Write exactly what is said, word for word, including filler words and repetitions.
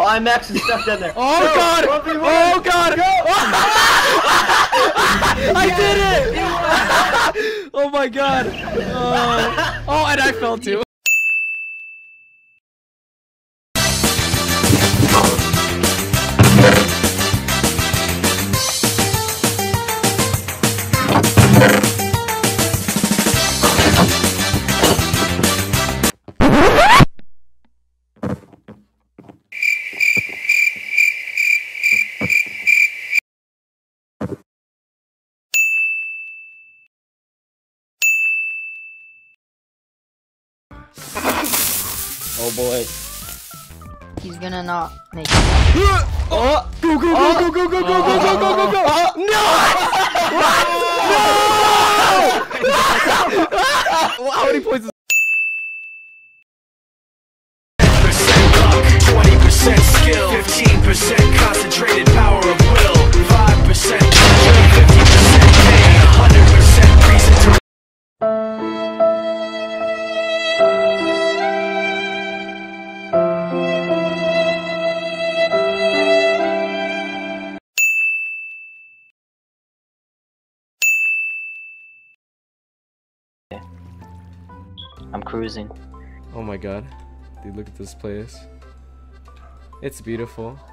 IMAX is stuck down there. Oh Go, god! one v one. Oh god! Go. I did it! Oh my god! Oh, oh, and I fell too. Oh boy. He's gonna not make it. Oh! Go, go, go, go, go, go, go, go, go, go, go, go! Oh. No! No! How many points is twenty percent skill, fifteen percent concentrated power of will, five percent fifty percent pain, one hundred percent reason to. I'm cruising. Oh my god. Dude, look at this place. It's beautiful.